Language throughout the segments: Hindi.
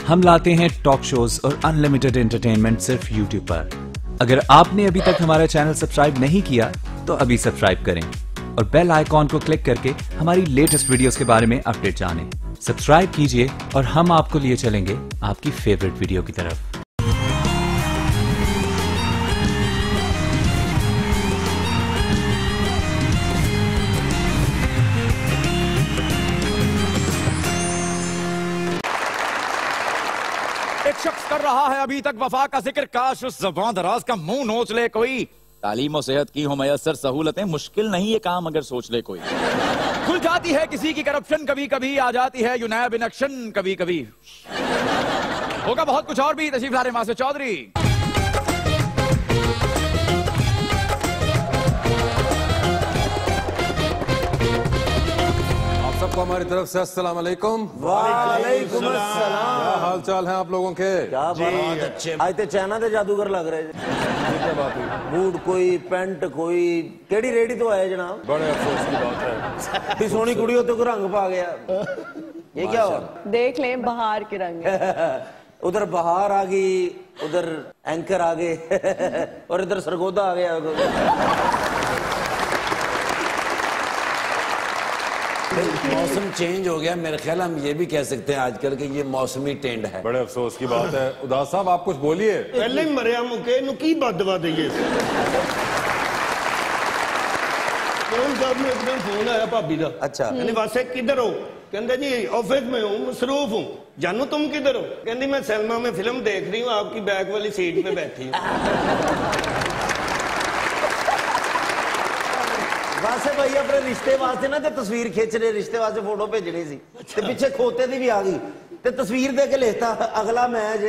हम लाते हैं टॉक शोज और अनलिमिटेड एंटरटेनमेंट सिर्फ यूट्यूब पर। अगर आपने अभी तक हमारा चैनल सब्सक्राइब नहीं किया तो अभी सब्सक्राइब करें और बेल आइकॉन को क्लिक करके हमारी लेटेस्ट वीडियोस के बारे में अपडेट जानें। सब्सक्राइब कीजिए और हम आपको लिए चलेंगे आपकी फेवरेट वीडियो की तरफ। एक शख्स कर रहा है अभी तक वफा का जिक्र, काश उस ज़बान दराज का मुंह नोच ले कोई। तालीम और सेहत की हो मयसर सहूलतें, मुश्किल नहीं ये काम अगर सोच ले कोई। खुल जाती है किसी की करप्शन कभी कभी, आ जाती है यूनाइब इन एक्शन कभी कभी। होगा बहुत कुछ और भी। तशरीफ ला रहे मासे चौधरी। सबको हमारी तरफ से अस्सलाम वालेकुम। वालेकुम अस्सलाम। क्या हाल चाल है आप लोगों के? क्या बात अच्छे। आज तो चाइना के जादूगर लग रहे हैं। क्या बात हुई? बूट कोई पैंट कोई केड़ी रेडी तो आए जनाब। बड़े अफसोस की बात है। सोनी कुड़ियों तो रंग पा गया। ये क्या हुआ? देख लें बहार के रंग। उधर बहार आ गई, उधर एंकर आ गए और इधर सरगोदा आ गया। मौसम चेंज हो गया, मेरे ख्याल हम ये भी कह सकते हैं आजकल के ये मौसमी टेंड है। बड़े अफसोस की बात है। उदास साहब आप कुछ बोलिए। पहले ही मरिया मुके नु की बदवा दईए। कौन साहब ने एक दिन फोन आया भाभी का। अच्छा। कहने वासे किधर हो? कहते जी ऑफिस में हूँ, मसरूफ हूँ। जानू तुम किधर हो? कहती मैं सलमा में फिल्म देख रही हूँ, आपकी बैक वाली सीट पे बैठी हूँ। वासे भाई अपने रिश्ते वास्ते ना तस्वीर खिंच रहे, रिश्ते वास्ते फोटो भेजनी सी ते पीछे खोते दी भी आ गई ते तस्वीर दे के लिखता अगला मैं जे।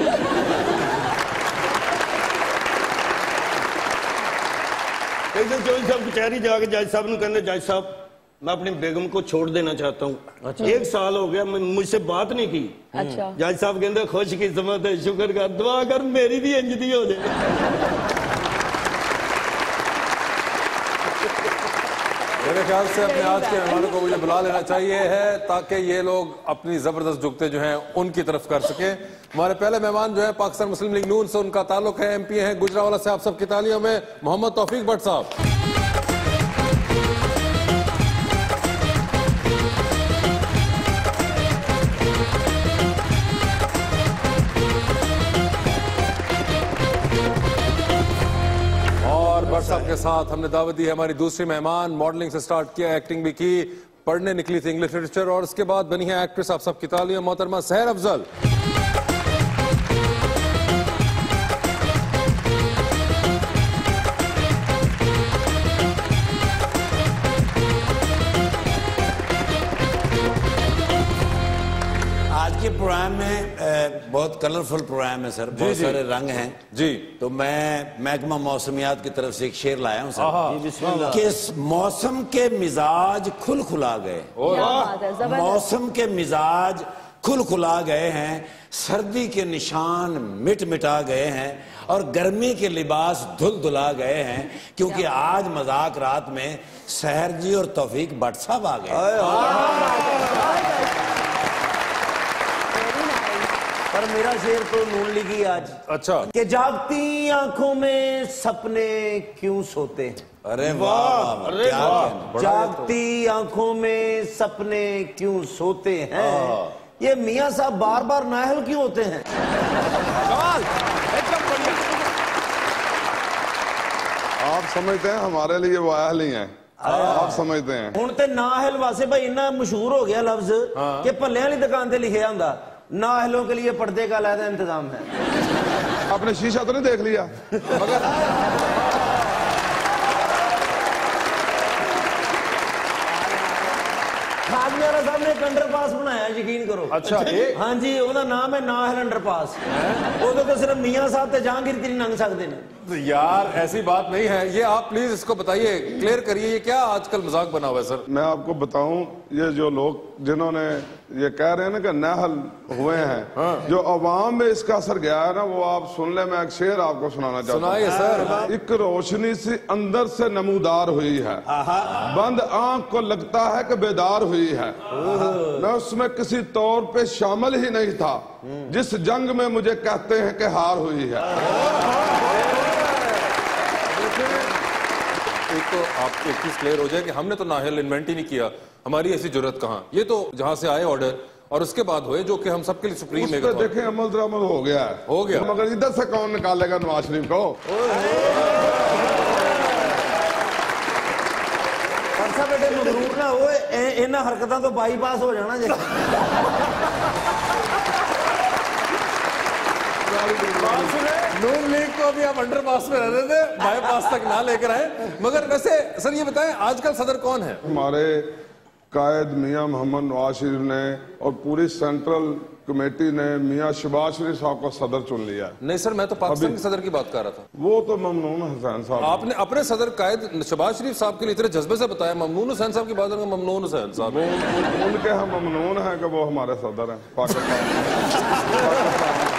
एक दिन चौधरी साहब कचहरी जाके जज साहब ने कहते जज साहब मैं अपनी बेगम को छोड़ देना चाहता हूँ। अच्छा। 1 साल हो गया मुझसे बात नहीं की। अच्छा। जज साहब कहते खुश किस्मत है, शुक्र कर, दुआ कर मेरी भी इंजदी हो जाए। मेरे ख्याल से अपने आज के मेहमानों को मुझे बुला लेना चाहिए है ताकि ये लोग अपनी जबरदस्त जुगते जो हैं उनकी तरफ कर सकें। हमारे पहले मेहमान जो है पाकिस्तान मुस्लिम लीग नून से उनका ताल्लुक है, एमपी हैं गुजरावाला से। आप सबकी तालियों में मोहम्मद तौफीक भट्ट साहब। भट्ट साहब के साथ हमने दावत दी है हमारी दूसरी मेहमान, मॉडलिंग से स्टार्ट किया, एक्टिंग भी की, पढ़ने निकली थी इंग्लिश लिटरेचर और उसके बाद बनी है एक्ट्रेस। आप सबकी तालियां मोहतरमा सहर अफजल। आज के प्रोग्राम में बहुत कलरफुल प्रोग्राम है सर, बहुत सारे रंग हैं जी। तो मैं महकमा मौसमियात की तरफ से एक शेर लाया हूँ सर कि मौसम के मिजाज खुल खुला गए। मौसम के मिजाज खुल खुला गए हैं, सर्दी के निशान मिट मिटा गए हैं और गर्मी के लिबास धुल धुला गए हैं, क्योंकि आज मजाक रात में सहर जी और तौफीक भट्ट साहब आ गए। पर मेरा शेर तो नून लिखी आज। अच्छा। कि जागती आंखों में सपने क्यों सोते हैं। अरे वाह, अरे वाह। जागती आंखों में सपने क्यों सोते हैं, ये मियां साहब बार बार नाहल क्यों होते हैं। एकदम बढ़िया। आप समझते हैं हमारे लिए वो आयल ही है, आप समझते हैं। हुण ते नाहल वासे भाई इतना मशहूर हो गया लफ्ज कि भल्ले वाली दुकान ते लिखे होंदा नाहलों के लिए पर्दे का अलग इंतजाम है। आपने शीशा तो नहीं देख लिया? मगर खाजमेरा साहब ने एक अंडरपास बनाया, यकीन करो। अच्छा। हाँ जी, ਉਹਦਾ नाम है नाहल अंडरपास। उधर तो सिर्फ मियां साहब ते जहांगीर त्री लंघ सकते हैं। तो यार ऐसी बात नहीं है, ये आप प्लीज इसको बताइए, क्लियर करिए, ये क्या आजकल मजाक बना हुआ है सर? मैं आपको बताऊं, ये जो लोग जिन्होंने ये कह रहे हैं ना कि नाहल हुए हैं, जो अवाम में इसका असर गया है ना, वो आप सुन ले। मैं एक शेर आपको सुनाना चाहता हूँ। सुनाइए सर। एक रोशनी सी अंदर से नमूदार हुई है, बंद आंख को लगता है कि बेदार हुई है। मैं उसमें किसी तौर पे शामिल ही नहीं था, जिस जंग में मुझे कहते हैं कि हार हुई है। एक तो आप एक चीज क्लियर हो जाए कि हमने तो नाहल इन्वेंट ही नहीं किया, हमारी ऐसी जरूरत कहाँ। ये तो जहां से आए ऑर्डर और उसके बाद हुए, जो कि हम सबके लिए सुप्रीम है। देखें अमल दरामद हो गया है, हो गया, मगर इधर से कौन निकालेगा नवाज शरीफ को? बेटे मगरूर ना हो, इन्हां हरकतां तो बाईपास हो जाना जी। नून लीग को अभी आप अंडर पास में रहने थे, बाईपास तक ना लेकर आए। मगर वैसे सर ये बताएं, आजकल सदर कौन है? हमारे कायद मियां मोहम्मद नवाज शरीफ ने और पूरी सेंट्रल कमेटी ने मियां शहबाज शरीफ साहब को सदर चुन लिया। नहीं सर, मैं तो पाकिस्तान के सदर की बात कर रहा था। वो तो ममनून हुसैन साहब। आपने अपने सदर कायद शहबाज शरीफ साहब के लिए इतने जज्बे से बताया। ममनून हुसैन साहब की बात करेंगे, ममनून हुसैन साहब उनके हम ममनून है कि वो हमारे सदर हैं पाकिस्तान।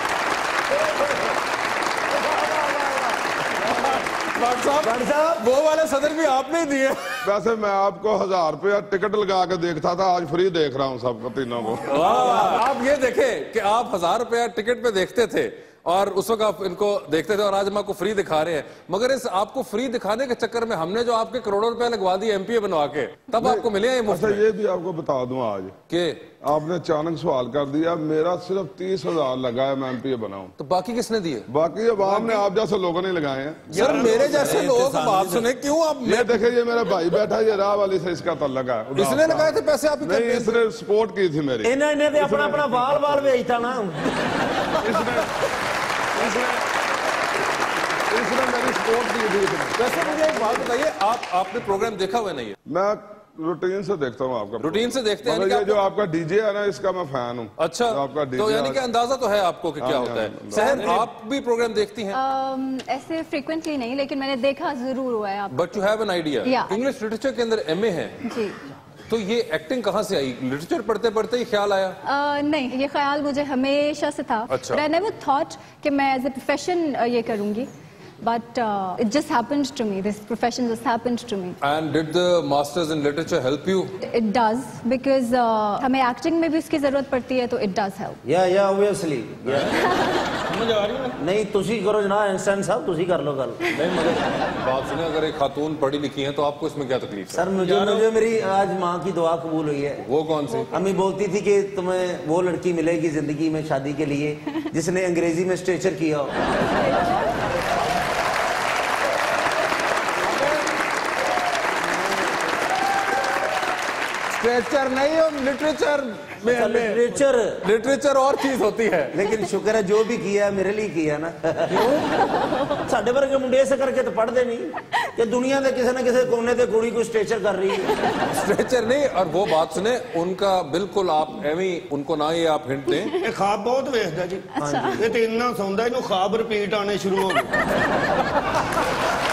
साहब वो वाले सदर भी आपने ही दिए। वैसे मैं आपको 1000 रुपया टिकट लगा के देखता था, आज फ्री देख रहा हूँ सबको, तीनों को। आप ये देखें कि आप 1000 रुपया टिकट पे देखते थे और उस वक्त आप इनको देखते थे, और आज हम आपको फ्री दिखा रहे हैं। मगर इस आपको फ्री दिखाने के चक्कर में हमने जो आपके करोड़ों रुपए लगवा दिए एमपी बनवा के, तब आपको मिले हैं मुफ्त। अच्छा ये भी आपको बता दूं आज कि आपने अचानक सवाल कर दिया, मेरा सिर्फ 30,000 लगा है, मैं एमपी बनाऊं। तो बाकी किसने दिए? बाकी अवाम ने, आप जैसे लोगों ने लगाए हैं। सर मेरे जैसे लोग बात सुने क्यों आप? ये देखे, ये मेरा भाई बैठा, ये राह वाली से इसका तल्लक है। इसने लगाए थे पैसे? आप नहीं, इसने सपोर्ट की थी मेरी। इन्हें अपना अपना बाल बाल बेचता ना, इसने मेरी सपोर्ट की थी। वैसे मुझे एक बात बताइए, आपने प्रोग्राम देखा हुआ नहीं है? मैं रूटीन से देखता हूँ आपका। रूटीन से देखते हैं? ये जो आपका डीजे है ना, इसका मैं फैन हूँ। अच्छा, आपका तो यानी कि अंदाजा तो है आपको कि क्या होता है। सहर, आप भी प्रोग्राम देखती हैं? ऐसे फ्रीक्वेंटली नहीं, लेकिन मैंने देखा जरूर हुआ है। But you have an idea. English literature के अंदर एमए है जी, तो ये एक्टिंग कहाँ से आई? लिटरेचर पढ़ते पढ़ते ही ख्याल आया? नहीं, ये ख्याल मुझे हमेशा से था। अच्छा। I never thought कि मैं एज ए प्रोफेशन ये करूंगी, but it just happened to me. This profession just happened to me. And did the masters in literature help you? It does, because हमें एक्टिंग में भी उसकी जरूरत पड़ती है, तो it does help. Yeah, obviously. समझ आ रही है? नहीं, तुसी करो जनाब, इंस्टेंट साहब तुसी कर लो गल। नहीं मगर बात सुने, अगर एक खातून पढ़ी लिखी है तो आपको इसमें क्या तकलीफ है? सर मुझे मेरी आज माँ की दुआ कबूल हुई है। वो कौन सी? अम्मी बोलती थी कि तुम्हें वो लड़की मिलेगी जिंदगी में शादी के लिए जिसने अंग्रेजी में स्ट्रेचर किया हो। लिटरेचर नहीं, हो लिटरेचर में लिटरेचर और चीज होती है। लेकिन शुक्र है जो भी किया मेरे लिए किया ना। क्यों? साढ़े वर्गे मुंडे ऐसे करके तो पढ़ते नहीं कि दुनिया के किसी न किसी कोने से कुड़ी को स्ट्रेचर कर रही है। स्ट्रेचर नहीं, और वो बात सुने उनका बिल्कुल आप एवं उनको ना ये आप हिंट दें। ख्वाब बहुत वेखदा जी। ये तो इन्ना सौंदा इन्हों ख्वाब रिपीट आने शुरू हो गए।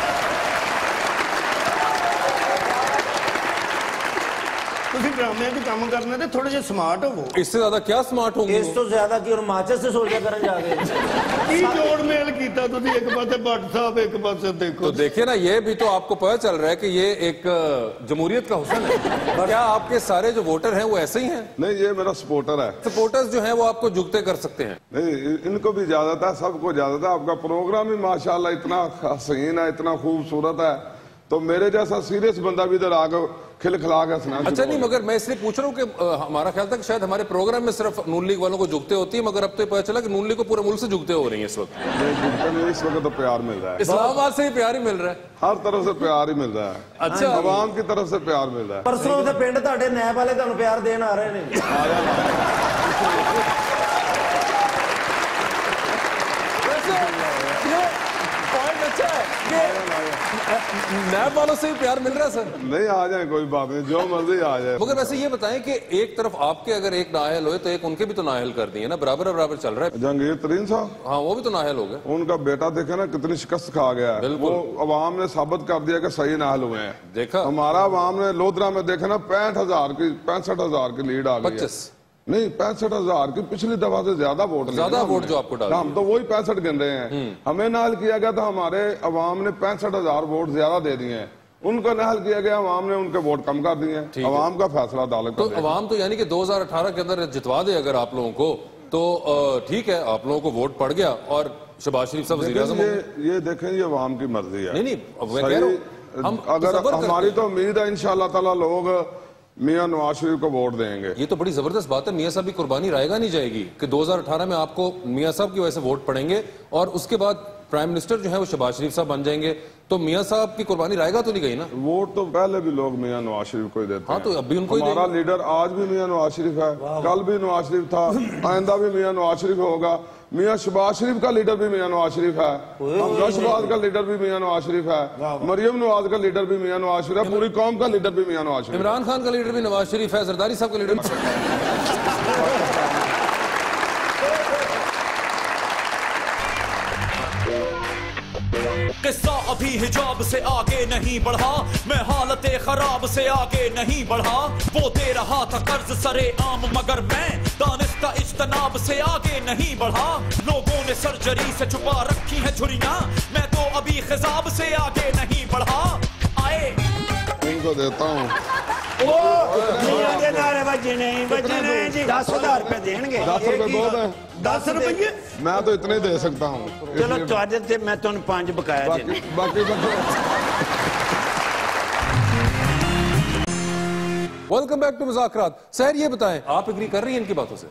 ड्रामे की काम करने थे, थोड़े से स्मार्ट हो। इससे ज्यादा क्या स्मार्ट होंगे? इस तो ज्यादा की और माचिस से सोचा करन जाके की जोड़ मेल कीता तुसी, एक पासे भट्ट साहब एक पासे देखो। तो देखिए ना, ये भी तो आपको पता चल रहा है कि ये एक जमहूरियत का हुस्न है। क्या आपके सारे जो वोटर हैं वो ऐसे ही हैं? नहीं, ये मेरा सपोर्टर है। सपोर्टर्स जो हैं वो आपको जुगते कर सकते हैं। नहीं, इनको भी ज्यादा था, सबको ज्यादा था। आपका प्रोग्राम ही माशाल्लाह इतना हसीन है, इतना खूबसूरत है, तो मेरे जैसा सीरियस बंदा भी इधर आकर खिलखिला के सुना। अच्छा नहीं, मगर मैं इसलिए पूछ रहा हूँ कि हमारा ख्याल था कि शायद हमारे प्रोग्राम में सिर्फ नून लीग वालों को जुगते होती है, मगर अब तो पता चला कि नून लीग को पूरे मुल्क से जुगते हो रही है इस वक्त। नहीं, इस वक्त तो प्यार मिल रहा है, इस्लामाबाद से ही प्यार ही मिल रहा है, हर तरफ से प्यार ही मिल रहा है। अच्छा, अवाम की तरफ से प्यार मिल रहा है। परसों से पिंड ਤੁਹਾਡੇ नैब वाले ਤੁਹਾਨੂੰ प्यार देन आ रहे हैं। नैब वालों से भी प्यार मिल रहा है सर? नहीं, आ जाए कोई बात नहीं, जो मर्जी आ जाए। मगर वैसे ये बताएं कि एक तरफ आपके अगर एक नाअहल हुए तो एक उनके भी तो नाअहल कर दिए ना, बराबर बराबर चल रहा है। जहांगीर तरीन साहब, हाँ वो भी तो नाअहल हो गए। उनका बेटा देखे ना कितनी शिकस्त खा गया है, वो अवाम ने साबित कर दिया कि सही नाअहल हुए हैं। देखा, हमारा अवाम ने लोधरा में देखे ना 65,000 की लीड आ गई। 25 नहीं, 65,000 की, पिछली दफा से ज्यादा वोट जो आपको डाल, हम तो वही 65 गिन रहे हैं। हमें नाहल किया गया था, हमारे अवाम ने 65,000 वोट ज्यादा दे दिए हैं। उनको नाहल किया गया, अवाम ने उनके वोट कम कर दिए हैं। अवाम का फैसला अदालत तो अवाम तो यानी कि 2018 के अंदर जितवा दे अगर आप लोगों को, तो ठीक है, आप लोगों को वोट पड़ गया और शहबाज शरीफ साहब वज़ीर आज़म। ये देखें, ये अवाम की मर्जी है। नहीं, मैं कह रहा हूं, अगर हमारी तो उम्मीद है इंशाअल्लाह ताला लोग मियां नवाज शरीफ को वोट देंगे। ये तो बड़ी जबरदस्त बात है, मियां साहब की कुर्बानी रायगा नहीं जाएगी कि 2018 में आपको मियां साहब की वजह से वोट पड़ेंगे और उसके बाद प्राइम मिनिस्टर जो है वो शहबाज शरीफ साहब बन जाएंगे, तो मियां साहब की कुर्बानी रायगा तो नहीं गई ना। वोट तो पहले भी लोग मियां नवाज शरीफ को ही देते हैं। हाँ, तो अब भी उनको हमारा लीडर आज भी मियां नवाज शरीफ है, कल भी नवाज शरीफ था, आइंदा भी मियां नवाज शरीफ होगा। मियां शहबाज शरीफ का लीडर भी मियां नवाज शरीफ है, हमजा शहबाज का लीडर भी मियां नवाज शरीफ है, मरियम नवाज का लीडर भी मियां नवाज शरीफ है, पूरी कौम का लीडर भी मियां नवाज शरीफ, इमरान खान का लीडर भी नवाज शरीफ है, जरदारी साहब का लीडर किस्सा अभी हिजाब से आगे नहीं बढ़ा, मैं हालत खराब से आगे नहीं बढ़ा। वो दे रहा था कर्ज सरे आम मगर मैं दानिस्ता इज्तनाब से आगे नहीं बढ़ा। लोगों ने सर्जरी से छुपा रखी है झुर्रियां, मैं तो अभी खिजाब से आगे नहीं बढ़ा। आए इनको देता हूँ 10,000 रुपए देंगे। 10 रुपए बहुत है। 10 रुपये मैं तो इतने दे सकता हूँ। चलो तो मैं तुम 5 बकाया बाकी वेलकम बैक टू मज़ाक़ रात। सहर, ये बताएं, आप एग्री कर रही हैं इनकी बातों से?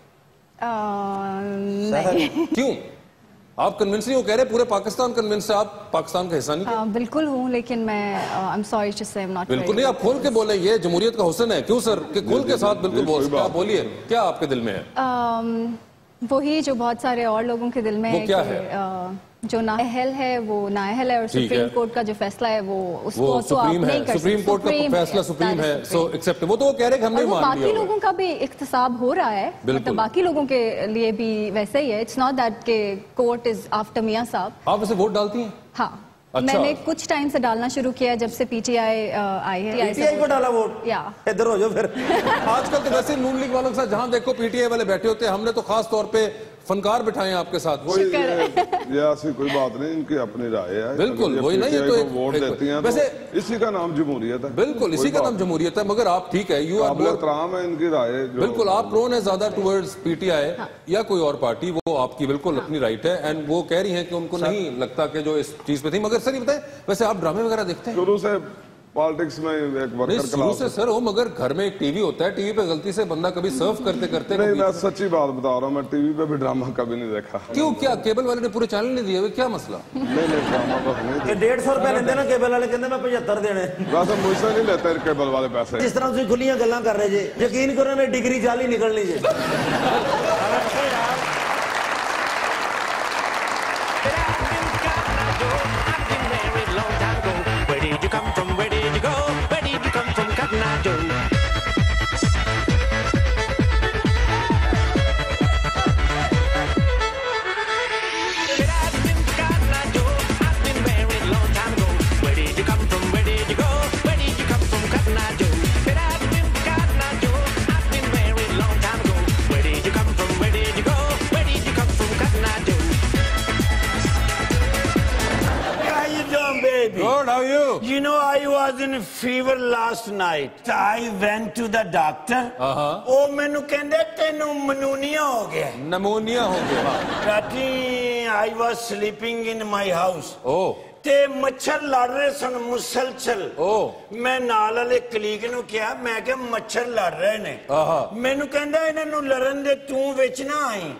नहीं। क्यों? आप कन्विंस नहीं हो? कह रहे पूरे पाकिस्तान कन्विंस है, आप पाकिस्तान का हिस्सा नहीं? बिल्कुल हूँ, लेकिन मैं आई एम सॉरी टू से आई एम नॉट। बिल्कुल नहीं, आप खोल के बोले, ये जमहूरियत का हुस्न है। क्यों सर, कि खुल के साथ बिल्कुल बोल सकते हैं। आप बोलिए, क्या आपके दिल में है? वही जो बहुत सारे और लोगों के दिल में वो है क्या कि है? जो नाअहल है वो नाअहल है और सुप्रीम कोर्ट का जो फैसला है वो उसको तो आप नहीं कर सकते। सुप्रीम कोर्ट का फैसला सुप्रीम है, सो एक्सेप्ट। वो तो वो कह रहे हैं कि हमने मान लिया। बाकी लोगों का भी इख्तिसाब हो रहा है, मतलब बाकी लोगों के लिए भी वैसे ही है। इट्स नॉट दैट के कोर्ट इज आफ्टर मियां साहब। आप वैसे वोट डालती हैं? हाँ, अच्छा। मैंने कुछ टाइम से डालना शुरू किया जब से पीटीआई आई है। पीटीआई को डाला वोट? या इधर हो जाओ फिर। आजकल तो वैसे नून लीग वालों के साथ जहां देखो पीटीआई वाले बैठे होते हैं। हमने तो खास तौर पे फनकार बिठाए आपके साथ। ये ऐसी कोई बात नहीं, इनकी अपनी राय है। बिल्कुल वही नहीं, ये तो वोट देती हैं, वैसे इसी का नाम जमहूरियत है। बिल्कुल इसी का नाम जमहूरियत है। मगर आप ठीक है, यू आर एहतराम है इनकी राय। बिल्कुल आप प्रोन है ज्यादा टुवर्ड्स पीटीआई या कोई और पार्टी, वो आपकी बिल्कुल अपनी राइट है। एंड वो कह रही है कि उनको नहीं लगता कि जो इस चीज पे थी। मगर सर ये बताएं, वैसे आप ड्रामे वगैरह देखते हैं? शुरू से पॉलिटिक्स में एक वर्कर शुरू से सर हो, मगर घर में एक टीवी होता है, टीवी पे गलती से बंदा कभी सर्व करते करते नहीं, मैं सच्ची बात बता रहा हूँ, मैं टीवी पे भी ड्रामा कभी नहीं देखा। क्यों, क्या केबल वाले ने पूरे चैनल नहीं दिए? क्या मसला? नहीं ड्रामा बस नहीं। 150 रुपए लेते ना केबल वाले, कहते मैं 75 देने। वैसे मुझसे नहीं लेते केबल वाले पैसे। जिस तरह से खुलियां गल्लां कर रहे जे, यकीन करो ना डिग्री जाली निकलनी जे। Good, how are you? You know, I was in fever last night. I went to the doctor. वो मैंने कहंदे तेनू मनूनिया हो गया। नमोनिया हो गया। राती I was sleeping in my house. Oh. ते मच्छर लड़ रहे सन मुसलसल। मैं नाल वाले कलीग नू कहा, मैं क्या मच्छर लड़ रहे ने। मैनू कहंदा इन्हां नू लड़न दे, तू विच ना आई।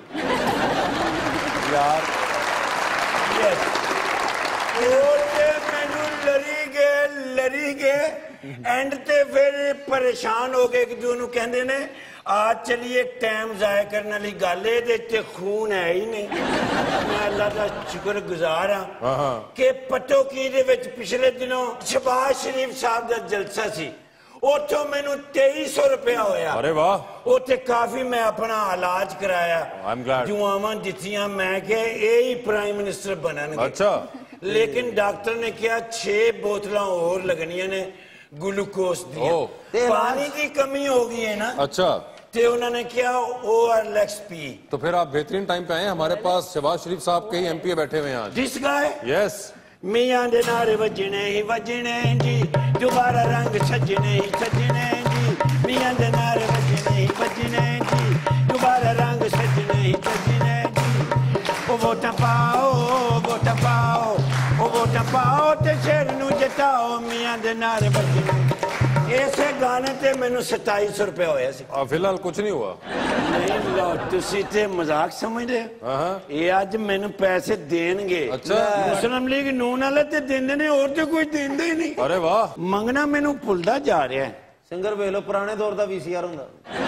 यार मैनू लड़ी गए लड़ी गए एंड ते फिर परेशान हो गए कि जो कहते ने आज चलिए टाइम जाया करने वाली गल है खून है ही नहीं। मैं अल्लाह का शुक्र गुजार हाँ कि पटोकी दे विच पिछले दिनों शहबाज शरीफ साहब का जलसा सी उतो मैनू 2300 रुपया होया। अरे वाह। उते काफी मैं अपना इलाज कराया दुआवां दित्तियां मैं कि यही प्राइम मिनिस्टर बननगे। अच्छा। लेकिन डॉक्टर ने कहा 6 बोतलां और लगनियां ने ग्लूकोज दी। पानी की कमी हो गई है ना। अच्छा। ते उन्होंने क्या ORLX पी। तो फिर आप बेहतरीन टाइम पे आए। हमारे पास शहबाज शरीफ साहब के ही MP बैठे हुए हैं आज। This guy yes. मियां दे नारे वजने ही वजने जी दोबारा रंग सजने ही सजने जी मियां दे नारे वजने ही वजने जी दोबारा रंग सजने ही सजने जी ओ वोटा पाओ वोटा पाओ ओ वोटा पाओ ते शेर नू जताओ मियां दे नारे वजने। ऐसे गाने ते मैनू 2700 रुपया होया सी। फिलहाल कुछ नहीं हुआ। नहीं लो तुसी ते मजाक समझदे ये आज मैनू पैसे देंगे। अच्छा। मुस्लिम लीग नून वाले ते देंदे ने और ते कोई देंदे ही नहीं। अरे वाह। मंगना मैनू भुलदा जा रहा है। सिंगर वेख लो पुराने दौर का VCR हुंदा।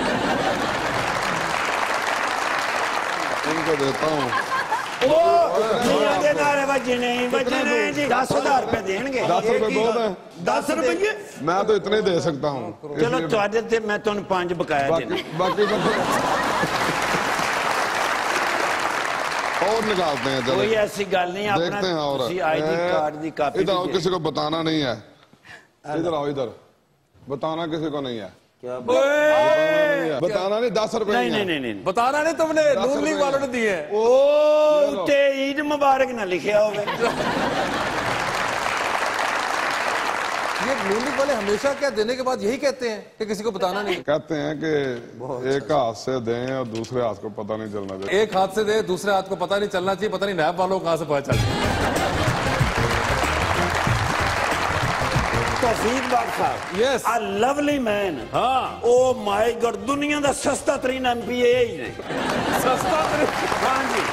इनको देता हूँ। बजने बजने जी 10,000 रुपए देंगे। 10 रुपए बहुत है। 10 रुपये मैं तो इतने दे सकता हूँ। चलो तुहाडे ते मैं तुहानू 5 बकाया देना। बाकी और निकालते हैं। कोई ऐसी गल नहीं। देखते हैं। और ID कार्ड दी कॉपी इधर आओ, किसी को बताना नहीं है। इधर आओ, इधर बताना किसी को नहीं है। क्या बताना नहीं। 10 रुपए नहीं बताना नहीं तुमने नून लीग वालों ने दिए। ओ ते ईद मुबारक ना लिखा होवे। ये नून लीग वाले हमेशा क्या देने के बाद यही कहते हैं कि किसी को बताना नहीं। कहते हैं कि एक हाथ से दें और दूसरे हाथ को पता नहीं चलना चाहिए। एक हाथ से दे दूसरे हाथ को पता नहीं चलना चाहिए। पता नहीं नैब वालों को कहां से पता चलता। तौफीक साहब यस अ लवली मैन। हाँ। ओ माय गॉड दुनिया का सस्ता तरीन MP ही ने। सस्ता हाँ जी।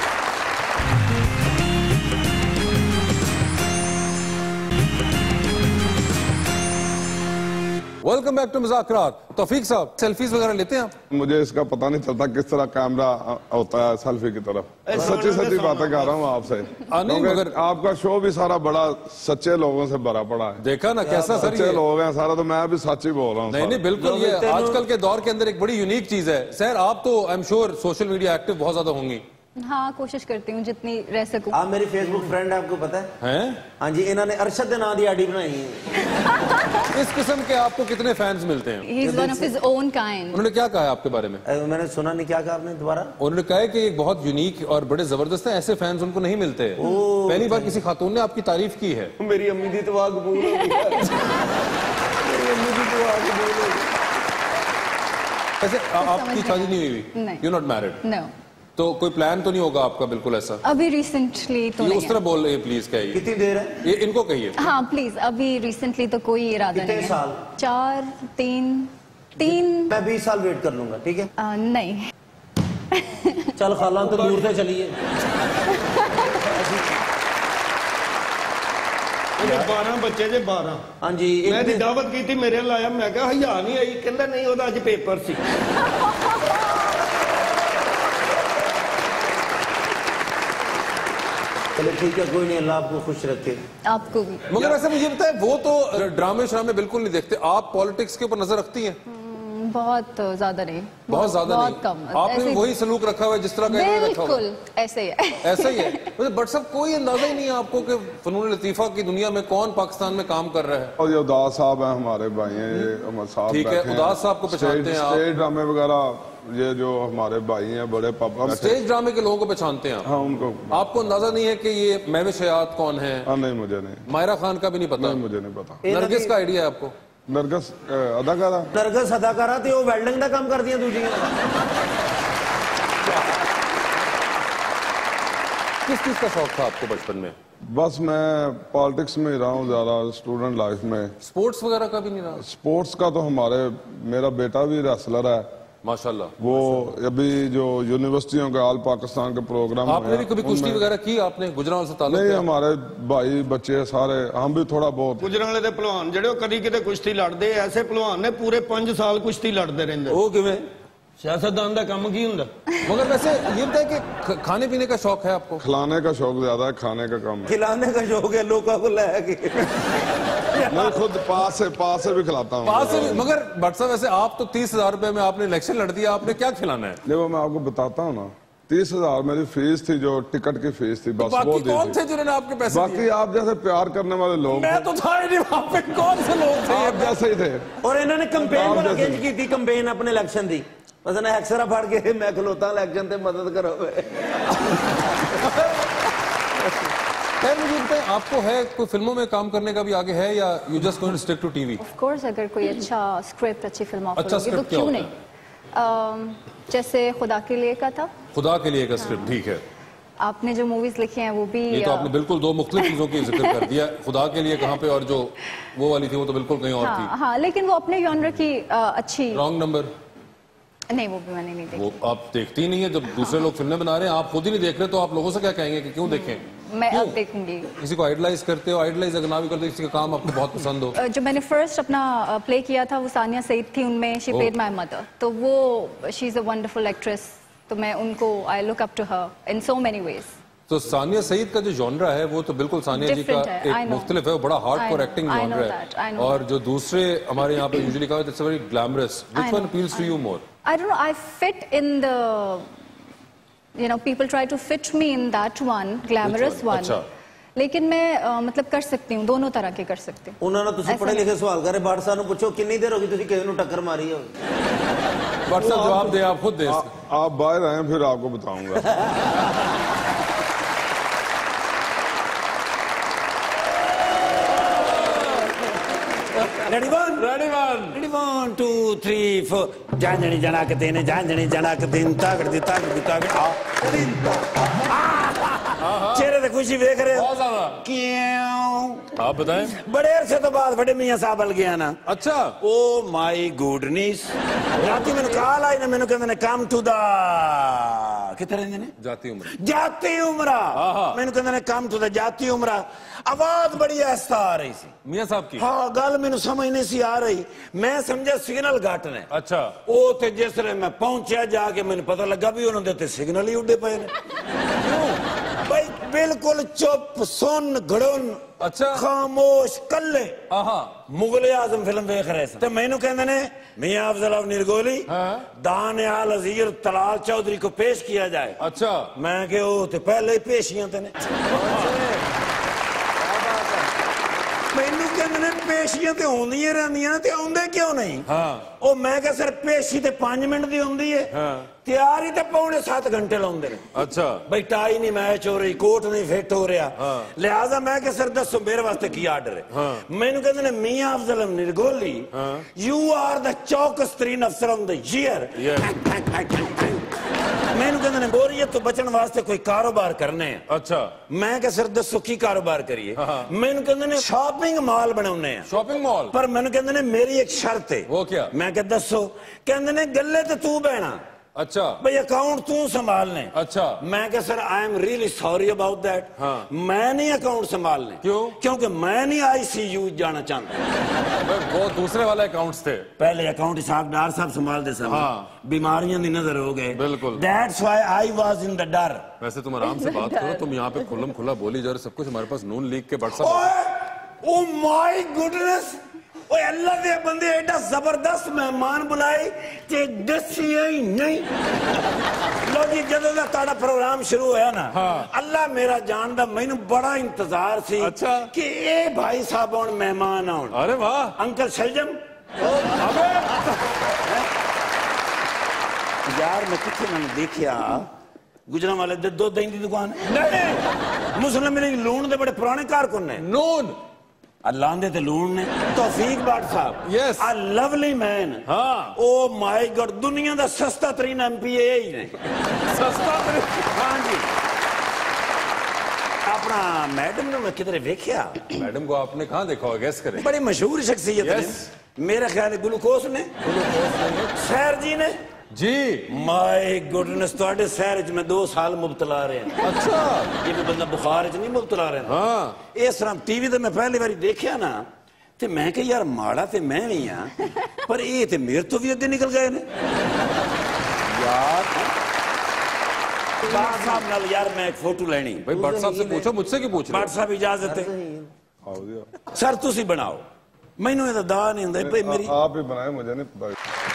वेलकम बैक टू मजाक रात। तौफीक साहब सेल्फीज वगैरह लेते हैं आप? मुझे इसका पता नहीं चलता किस तरह कैमरा होता है सेल्फी की तरफ। सच्ची सच्ची बातें कर रहा हूँ आपसे। मगर आपका शो भी सारा बड़ा सच्चे लोगों से भरा पड़ा है। देखा ना कैसा सच्चे लोग हैं सारा। तो मैं भी सच ही बोल रहा हूँ। नहीं बिल्कुल। ये आजकल के दौर के अंदर एक बड़ी यूनिक चीज है। सर आप तो I am sure social media active बहुत ज्यादा होंगी। हाँ कोशिश करती हूँ जितनी रह सकूँ। आप मेरी फेसबुक फ्रेंड आपको पता है? हाँ जी इन्होंने अरशद के नाम की आईडी बनाई है। इस किस्म के आपको कितने फैंस मिलते हैं? He is one of his own kind. उन्होंने क्या कहा है आपके बारे में? मैंने सुना नहीं। क्या कहा आपने दोबारा? उन्होंने कहा है कि एक बहुत यूनिक और बड़े जबरदस्त है। ऐसे फैंस उनको नहीं मिलते। पहली बार किसी खातून ने आपकी तारीफ की है। मेरी अम्मी दी दुआ कबूल हो गई। मेरी अम्मी दी दुआ कबूल हो गई। वैसे आपकी शादी नहीं हुई? You not married? No. तो कोई प्लान तो नहीं होगा आपका बिल्कुल ऐसा? अभी रिसेंटली तो नहीं। उस तरह बोल रही है प्लीज। कहिए कितनी देर है? ये इनको कहिए। हाँ प्लीज अभी रिसेंटली तो कोई इरादा नहीं है। कितने साल? 4 3 मैं 20 साल वेट कर लूंगा। ठीक है? नहीं। चल खाला तो दूर से चलिए। 12 बच्चे जे 12। हाँ जी मैं दी दावत की थी मेरे लाया मैं कहा हया नहीं आई। कहता नहीं ओदा अज पेपर सी। चलो ठीक है कोई नहीं। अल्लाह आपको खुश रखे। आपको भी। मगर ऐसा मुझे पता है वो तो ड्रामे श्रामे बिल्कुल नहीं देखते। आप पॉलिटिक्स के ऊपर नजर रखती हैं? बहुत ज्यादा नहीं। बहुत ज्यादा नहीं। कम। आपने वही सलूक रखा हुआ है जिस तरह का इन्होंने रखा हुआ है। बिल्कुल ऐसे ही है। ऐसा ही है। बट सब कोई अंदाजा ही नहीं है आपको कि फनून लतीफा की दुनिया में कौन पाकिस्तान में काम कर रहा है। और ये उदास साहब हैं हमारे भाई हैं। ये हमारे साथ ठीक है। उदास साहब को पहचानते हैं आप? स्टेज ड्रामे वगैरह ये जो हमारे भाई हैं बड़े पापा। स्टेज ड्रामे के लोगों को पहचानते हैं? हाँ उनको। आपको अंदाजा नहीं है कि ये महविश हयात कौन है? नहीं मुझे नहीं। मायरा खान का भी नहीं पता? नहीं मुझे नहीं पता। नरगिस का आइडिया है आपको? नरगिस अदाकारा? नरगिस अदाकारा तो वो वेल्डिंग का काम कर दिया दूसरी। किस चीज का शौक था आपको बचपन में? बस मैं पॉलिटिक्स में ही रहा हूँ ज्यादा स्टूडेंट लाइफ में। स्पोर्ट्स वगैरह का भी नहीं रहा? स्पोर्ट्स का तो मेरा बेटा भी रेसलर है माशाल्लाह। वो अभी जो यूनिवर्सिटियों के ऑल पाकिस्तान के प्रोग्राम आपने भी कभी कुश्ती वगैरह की? आपने गुजरावाल से ताल्लुक? नहीं, हमारे भाई बच्चे सारे, हम भी थोड़ा बहुत। गुजरावाले दे पहलवान जेड़े कदी किते कुश्ती लड़दे, ऐसे पहलवान ने पूरे 5 साल कुश्ती लड़ते रहंदे। वो किवें? सियासतदान का काम की हुंदा? मगर वैसे ये बताए कि खाने पीने का शौक है आपको? खिलाने का शौक ज्यादा है, खाने का कम है। खिलाने का शौक है, लोगों को लाके मैं खुद पास से भी खिलाता हूँ। पास से भी? मगर भट्ट साहब वैसे आप तो 30,000 रुपए में आपने इलेक्शन लड़ दिया, आपने क्या खिलाना है? देखो मैं आपको बताता हूँ ना, 30,000 मेरी फीस थी, जो टिकट की फीस थी, बस वो दी कौन थी। थे जिन्होंने आपके पैसे बाकी दिए? आप जैसे प्यार करने वाले लोग, मैं तो था ही नहीं वहां पे, कौन से लोग थे? आप जैसे ही थे। और इन्होंने कंपेन बड़ा अगेंस्ट की थी, कंपेन अपने इलेक्शन दी, बस ने अक्सर फड़ के मैं खलोता इलेक्शन ते मदद करो। खैर मुझे बताएं, आपको है कोई फिल्मों में काम करने का भी आगे है, या you just going to stick to TV? Of course, अगर कोई अच्छा स्क्रिप्ट, अच्छी फिल्म ऑफर अच्छा होगी तो स्क्रिप्ट क्या क्यों होता नहीं। जैसे खुदा के लिए का था। खुदा के लिए का स्क्रिप्ट, ठीक है। आपने जो मूवीज लिखी हैं वो भी, ये तो आपने बिल्कुल दो मुख्तलिफ चीजों की जिक्र कर दिया। खुदा के लिए कहाँ पे, और जो वो वाली थी वो तो बिल्कुल कहीं और थी। हाँ, लेकिन वो अपने जॉनर की अच्छी। Wrong number? नहीं, वो भी मैंने नहीं देखी। वो आप देखती ही नहीं है। जब दूसरे लोग फिल्में बना रहे हैं, आप खुद ही नहीं देख रहे, तो आप लोगों से क्या कहेंगे कि क्यों देखें? मैं अब देखूंगी। किसी को आइडलाइज करते हो? आइडलाइज अगर ना भी करते, किसी का काम आपको बहुत पसंद हो। जो मैंने फर्स्ट अपना प्ले किया था वो सानिया सईद थी, उनमें शी प्लेड माय मदर, तो वो she is a wonderful actress, तो मैं उनको I look up to her in so many ways. तो सानिया सईद का जो जॉनरा है वो तो बिल्कुल सानिया जी का एक मुख्तलिफ है, वो बड़ा हार्डकोर एक्टिंग जॉनरा है। और जो दूसरे हमारे यहाँ पे यूजुअली कहा, it's very glamorous. Which one appeals to you more? I don't know, I fit in the, you know, people try to fit me in that one, glamorous one. अच्छा। लेकिन मैं मतलब कर सकती हूँ, दोनों तरह के कर सकती हूँ। उन्होंने तुझे पढ़े लिखे सवाल करे, भाट साहब ने पूछो कितनी देर होगी तुझे किसी ने टक्कर मारी हो? भाट साहब जवाब दे, आप खुद दे। आप बाहर आए फिर आपको बताऊंगा। रेडी वन 2 3 4 जांजनी जना के तीन, जांजनी जना के तीन, ताकड़ दी चेहरे से खुशी देख रहे हो? क्यों? आप बताएं। बड़े अरसे तो बाद बड़े मियां साहब बल गया ना। अच्छा। ओ माई गुडनेस, राती मैंने कॉल आई ना, मैंने कहते कम टू द कितने रहंदे ने? जाती उम्रा। मैंने कहते कम टू द जाती उम्रा। आवाज बड़ी ऐसा आ रही सी मियां साहब की। हाँ, गल मैंने समझ नहीं सी आ रही, मैं समझा सिग्नल घट ने। अच्छा। ओ ते जिसले मैं पहुंचा जाके मैंने पता लगा भी उन्होंने ते सिग्नल ही उड़े पे ने। भाई बिल्कुल चुप, सुन, घड़न। अच्छा। खामोश, कल्ले। मुगल आजम फिल्म देख रहे थे, तो मैनू कहते ने मियां अफजल निर्गोली दान आल अजीर तलाल चौधरी को पेश किया जाए। अच्छा। मैं के ओ ते पहले ही पेशियां ते ने। मैनू कहते ने पेशियां ते होंदियां रहंदियां ते आउंदे क्यों नहीं? ओ मैं कह सर पेशी ते 5 मिनट दी होंदी है, तैयारी ते पौने 7 घंटे लाउंदे ने। अच्छा। भाई टाई नहीं मैच हो रही, कोट नहीं फिट हो रहा, लिहाजा मैं कह सर दसो मेरे वास्ते की आर्डर है? मैनू कहते ने मियां अफजल निर्गोली, यू आर द चौकस तरीन अफसर ऑफ द ईयर। मैनू कहते ने बोरियत तो बचन वास्ते कोई कारोबार करने हैं। अच्छा। मैं कह सर दसो की कारोबार करिए? मैनू कहते ने शॉपिंग मॉल बनाने हैं। Shopping mall? पर मैनू कहते ने मेरी एक शर्त है। वो क्या? मैं कह दसो? कहते ने गले ते तू बहना। अच्छा। भाई अकाउंट तू संभालने। अच्छा। मैं कह sir I am really sorry about that, मैं नहीं अकाउंट संभालने। क्यों? क्योंकि मैं नहीं ICU जाना चाहता। वो दूसरे वाले अकाउंट्स थे। पहले अकाउंट हिसाबदार साहब संभालते सब, बीमारियां दी नजर हो गए। बिल्कुल। That's why I was in the डर। वैसे तुम आराम से बात करो, तुम यहाँ पे खुल्लम खुला बोली जा रहे सब कुछ, हमारे पास नून लीग के व्हाट्सएप। ओ माय गुडनेस, ओए अल्लाह दे बंदे एडा जबरदस्त मेहमान बुलाए ते दसिए ही नहीं। लो जी जदों दा ताड़ा प्रोग्राम शुरू होया ना, अल्लाह मेरा जानदा मैनू बड़ा इंतजार सी। अच्छा। कि ए भाई साहब और मेहमान आउन। अरे वाह। अंकल शलजम यार मैं किथे मैंने देखिया गुजरांवाले दे दो दही दी दुकान नहीं, मुस्लिम लीग लूण दे बड़े पुराने कारकुन ने। नून अल्लाह ते लूण ने। तौफीक बाट साहब, यस, अ लवली मैन। हाँ। ओ माय गॉड, दुनिया दा सस्ता तरीन MP ही ने। सस्ता तरीन? हाँ जी। अपना मैडम ने मैं किधरे देखा? मैडम को आपने कहाँ देखा होगा? गैस करें। बड़ी मशहूर शख्सियत है। मेरे ख्याल है ग्लूकोस ने, सहर जी ने, जी माय गुडनेस ਤੁਹਾਡੇ शहर च मैं 2 साल मुबतला रहा। अच्छा ये बंदा बुखार च नहीं मुबतला रहा। हाँ इस तरह टीवी ते मैं पहली बारी देखिया ना ते मैं कहा यार माड़ा ते मैं भी हाँ पर ये ते मेरे तो भी अगे निकल गए ने यार। भट्ट साहब नाल यार मैं एक फोटो लेनी। भाई भट्ट साहब से पूछो, मुझसे क्यों पूछ रहे भट्ट साहब इजाजत है सर तुसी बनाओ मैनू ये दा नहीं हुंदा भाई मेरी आप ही बनाए मुझे नहीं पता।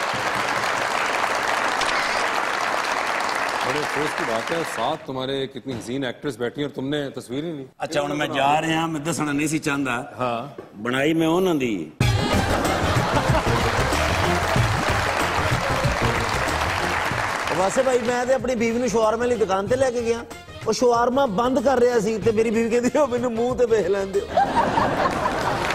बड़े अफसोस की बात है, साथ तुम्हारे कितनी हसीन एक्ट्रेस बैठी और तुमने तस्वीर ही नहीं। अच्छा हुण मैं जा रहा मैं दसना नहीं सी चाहता। हाँ बनाई मैं उन्हां दी। वैसे भाई मैं ते अपनी बीवी नूं शवारमा ली दुकान ते लेके गया, वो शवारमा बंद कर रहा सी ते मेरी बीवी कहंदी ओ मैनूं मूंह ते वेख लैण दिओ।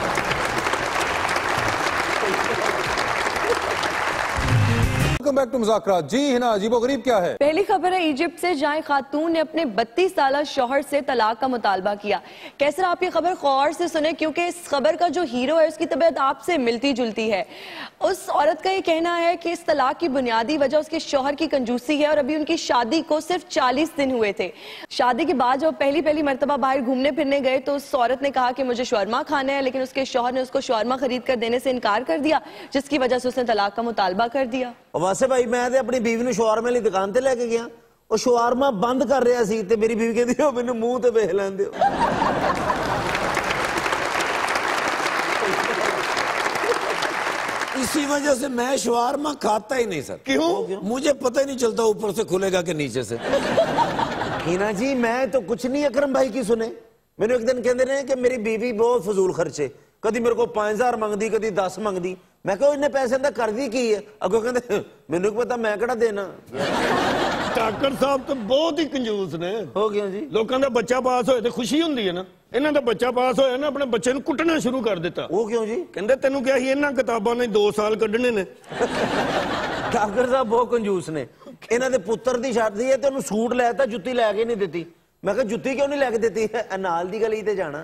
वेलकम बैक टू मज़ाक़ रात। जी हिना, अजीबोगरीब क्या है? पहली खबर है, इजिप्ट से जाए खातून ने अपने 32 साल शौहर से तलाक का मुतालबा किया। कैसर आप ये खबर गौर से सुने क्योंकि इस खबर का जो हीरो है उसकी तबीयत आपसे मिलती जुलती है। उस औरत का ये कहना है कि इस तलाक की बुनियादी वजह उसके शौहर की कंजूसी है और अभी उनकी शादी को सिर्फ 40 दिन हुए थे। शादी के बाद जब पहली मरतबा बाहर घूमने फिरने गए तो उस औरत ने कहा कि मुझे शौरमा खाना है, लेकिन उसके शौहर ने उसको शौरमा खरीद कर देने से इनकार कर दिया, जिसकी वजह से उसने तलाक का मुतालबा कर दिया। वैसे भाई मैं ते अपनी बीवी नूं शवारमा ली दुकान ते लेके गया, वो शवारमा बंद कर रहा सी ते मेरी बीवी कहंदी ओ मैनूं मूंह ते वेख लैण दिओ। इसी वजह से मैं शवारमा खाता ही नहीं सर। क्यों? मुझे पता ही नहीं चलता ऊपर से खुलेगा कि नीचे से। हिना जी मैं तो कुछ नहीं अकरम भाई की सुने, मैंने एक दिन कहते रहे कि मेरी बीवी बहुत फजूल खर्चे, कदी मेरे को 5000 मंगदी, कदी 10 मंगदी। मैं कहा इन्ने पैसे का कर दी की है, अगो कहते मैनू पता मैं केड़ा देना। ठाकर साहब तो बहुत ही कंजूस ने। हो गया जी। लोगों का बच्चा पास होए तो खुशी होंदी है ना, इन्हां दा बच्चा पास होया ना अपने बच्चे नूं कुटना शुरू कर दिता। वो क्यों जी? कहंदे तैनूं क्या ही इन्हां किताबां ने 2 साल कढने ने। ठाकर साहब बहुत कंजूस ने। इन्हां दे पुत्तर दी शादी है ते उन्हें सूट लैता, जुत्ती लैके नहीं देती। मैं कहा जुत्ती क्यों नहीं लैके देती? नाल दी गली ते जाना।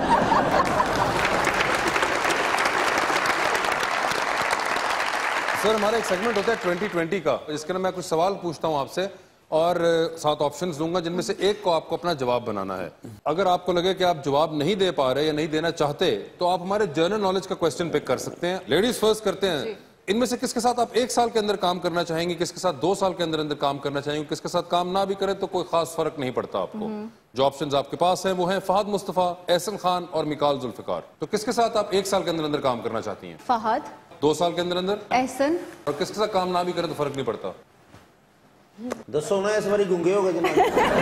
सर हमारा एक सेगमेंट होता है 2020 का, जिसके अंदर मैं कुछ सवाल पूछता हूं आपसे और 7 ऑप्शंस दूंगा, जिनमें से एक को आपको अपना जवाब बनाना है। अगर आपको लगे कि आप जवाब नहीं दे पा रहे या नहीं देना चाहते तो आप हमारे जनरल नॉलेज का क्वेश्चन पिक कर सकते हैं। लेडीज फर्स्ट करते हैं। इनमें से किसके साथ आप 1 साल के अंदर काम करना चाहेंगे, किसके साथ 2 साल के अंदर अंदर काम करना चाहेंगे, किसके साथ काम ना भी करें तो कोई खास फर्क नहीं पड़ता आपको। जो ऑप्शंस आपके पास हैं वो हैं फहद मुस्तफा, एहसन खान और मिकाल जुल्फिकार। तो किसके साथ आप 1 साल के अंदर अंदर काम करना चाहती हैं? फहद। 2 साल के अंदर अंदर एहसन। और किसके साथ काम ना भी करें तो फर्क नहीं पड़ता? दसो ना, इस बारी गुंगे हो गए जनाब।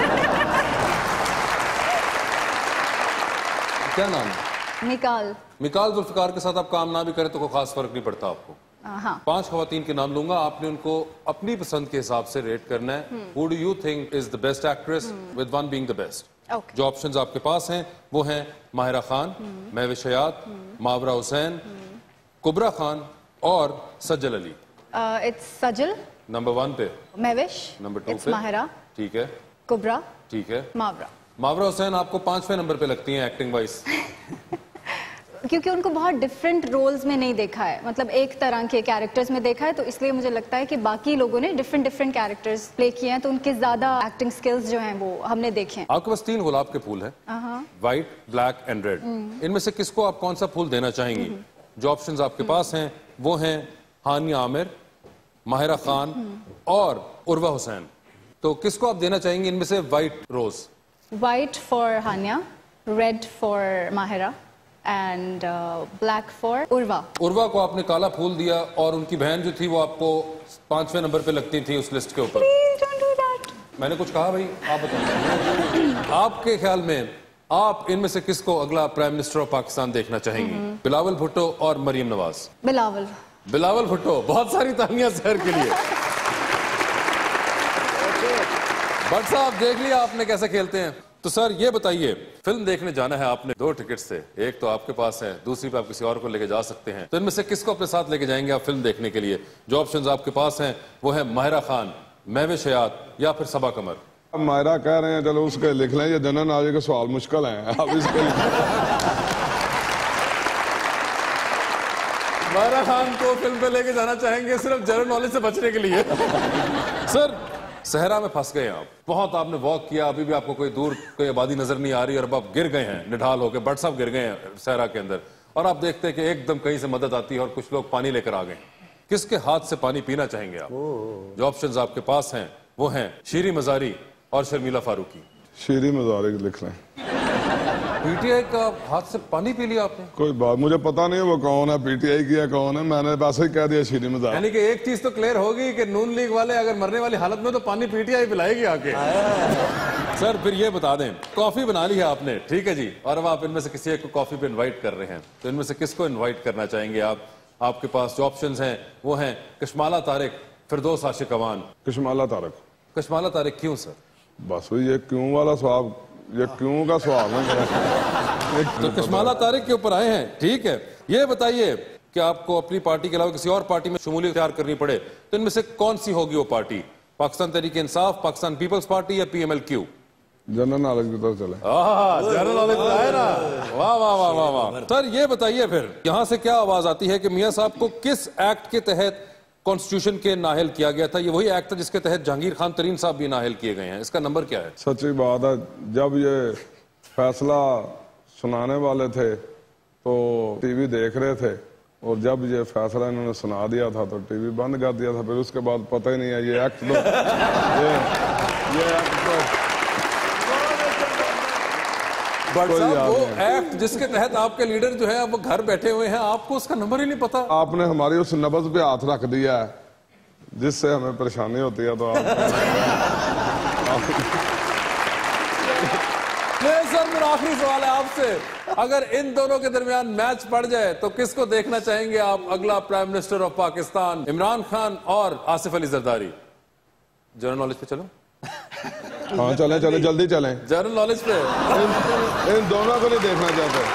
क्या नाम है? मिकाल। मिकाल जुल्फिकार के साथ आप काम ना भी करें तो कोई खास फर्क नहीं पड़ता आपको। हाँ। 5 खवातीन के नाम लूंगा, आपने उनको अपनी पसंद के हिसाब से रेट करना है। Who do you think is the best actress with one being the best? Okay. जो ऑप्शंस आपके पास हैं वो हैं माहिरा खान, महविश हयात, मावरा हुसैन, कुबरा खान और सज्जल अली। इट्स सजल नंबर 1 पे, महविश नंबर 2 इट्स पे माहिरा, ठीक है, कुबरा, ठीक है। मावरा। मावरा हुसैन आपको 5वें नंबर पे लगती हैं एक्टिंग वाइज। क्योंकि उनको बहुत डिफरेंट रोल्स में नहीं देखा है, मतलब एक तरह के कैरेक्टर्स में देखा है, तो इसलिए मुझे लगता है कि बाकी लोगों ने डिफरेंट कैरेक्टर्स प्ले किए हैं तो उनके ज्यादा एक्टिंग स्किल्स जो हैं वो हमने देखे हैं। आपके पास 3 गुलाब के फूल हैं, व्हाइट, ब्लैक एंड रेड। इनमें से किसको आप कौन सा फूल देना चाहेंगी? जो ऑप्शंस आपके पास हैं वो हैं हानिया आमिर, माहिरा खान और उर्वा हुसैन। तो किसको आप देना चाहेंगे इनमें से white rose? White for Hania, red for Mahira and black for Urwa. Urwa को आपने काला फूल दिया और उनकी बहन जो थी वो आपको 5वें नंबर पे लगती थी उस लिस्ट के ऊपर। Please don't do that. मैंने कुछ कहा भाई? आप बताइए आपके ख्याल में आप इनमें से किसको अगला प्राइम मिनिस्टर ऑफ पाकिस्तान देखना चाहेंगी? बिलावल भुट्टो और मरियम नवाज? बिलावल। बिलावल भुट्टो। बहुत सारी तालियां शहर के लिए। भट्ट साहब देख लिया आपने कैसे खेलते हैं। तो सर ये बताइए, फिल्म देखने जाना है आपने 2 टिकट से, एक तो आपके पास है, दूसरी पे आप किसी और को लेके जा सकते हैं, तो इनमें से किसको अपने साथ लेके जाएंगे आप फिल्म देखने के लिए? जो ऑप्शंस आपके पास हैं वो है माहिरा खान, महविश हयात या फिर सबा कमर। अब माहिरा कह रहे हैं चलो उसके लिख लें, ये जनरल नॉलेज का सवाल मुश्किल है, अब इसके मायरा खान को फिल्म पे लेके जाना चाहेंगे सिर्फ जनरल नॉलेज से बचने के लिए। सर, सहरा में फंस गए आप, बहुत आपने वॉक किया, अभी भी आपको कोई दूर कोई आबादी नजर नहीं आ रही और अब आप गिर गए हैं निढाल होकर, बट साहब गिर गए हैं सहरा के अंदर, और आप देखते हैं कि एकदम कहीं से मदद आती है और कुछ लोग पानी लेकर आ गए। किसके हाथ से पानी पीना चाहेंगे आप? जो ऑप्शंस आपके पास हैं वो हैं शीरी मजारी और शर्मिला फारूकी। शीरी मजारी लिख लें। पीटीआई का हाथ से पानी पी लिया आपने? कोई बात मुझे पता नहीं है वो कौन है, पीटीआई की है कौन है, मैंने बस ही कह दिया शीरी मजारी। यानी कि एक चीज तो क्लियर होगी कि नून लीग वाले अगर मरने वाली हालत में तो पानी पीटीआई पिलाएगी आके। सर फिर ये बता दें, कॉफी बना ली है आपने, ठीक है जी, और अब आप इनमें से किसी एक को कॉफी पे इनवाइट कर रहे हैं, तो इनमें से किसको इनवाइट करना चाहेंगे आप? आपके पास जो ऑप्शंस हैं वो हैं कशमाला तारिक, फिरदौस आशिक अवान। कशमाला तारिक। कशमाला तारिक क्यों सर? बस वही ये क्यों वाला सवाल, ये क्यों का सवाल है। तो कशमाला तारिक के ऊपर आए हैं, ठीक है। ये बताइए कि आपको अपनी पार्टी के अलावा किसी और पार्टी में शमूलियत इख्तियार करनी पड़े तो इनमें से कौन सी होगी वो party? Pakistan Tehreek Insaf, Pakistan peoples party या PMLQ? जनरल नॉलेज की तरफ चले। जनरल नॉलेज है ना, वाह वाह वाह वाह वाह। सर ये बताइए फिर यहाँ से क्या आवाज आती है कि मियां साहब को किस एक्ट के तहत कॉन्स्टिट्यूशन के नाहल किया गया था? ये वही एक्ट था जिसके तहत जहांगीर खान तरीन साहब भी नाहल किए गए हैं, इसका नंबर क्या है? सच्ची बात है, जब ये फैसला सुनाने वाले थे तो टीवी देख रहे थे, और जब ये फैसला इन्होंने सुना दिया था तो टीवी बंद कर दिया था, फिर उसके बाद पता ही नहीं है ये एक्ट तो ये एक्ट तो बट साहब वो एक्ट जिसके तहत आपके लीडर जो है अब वो घर बैठे हुए हैं, आपको उसका नंबर ही नहीं पता। आपने हमारी उस नब्ज पे हाथ रख दिया है जिससे हमें परेशानी होती है, तो आप सर मेरा आखिरी सवाल है आपसे, अगर इन दोनों के दरमियान मैच पड़ जाए तो किसको देखना चाहेंगे आप अगला prime minister of Pakistan, Imran Khan और आसिफ अली जरदारी? जनरल नॉलेज पे चलो। हाँ चलें चलें, जल्दी चलें। जनरल नॉलेज पे इन दोनों को नहीं देखना चाहते।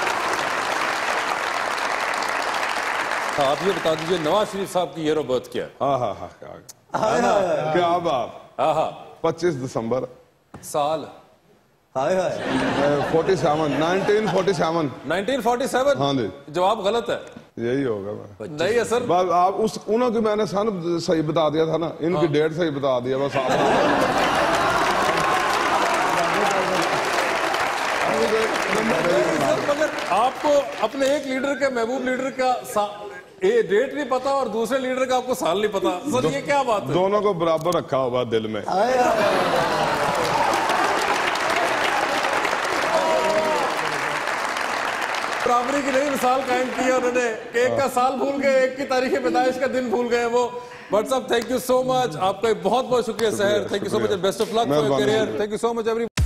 आप ये बता दीजिए नवाज शरीफ साहब की ईयर ऑफ बर्थ क्या है? हाँ हाँ हाँ, क्या बात। हाँ हाँ 25 दिसंबर। साल? 1947। 1947? हाँ जी। जवाब गलत है। यही होगा। नहीं है सर, बस आप उस उन्हों की मैंने सन सही बता दिया था ना, इनकी डेट सही बता दिया बस। मगर आपको अपने एक लीडर के महबूब लीडर का ये डेट नहीं पता और दूसरे लीडर का आपको साल नहीं पता, सर ये क्या बात है? दोनों को बराबर रखा होगा दिल में। बराबरी की नई मिसाल कायम की है उन्होंने कि एक का साल भूल गए, एक की तारीख पैदाइश का दिन भूल गए वो। बट साहब थैंक यू सो मच, आपका बहुत बहुत शुक्रिया Sehar, thank you so much, best of luck for your career, thank you so much every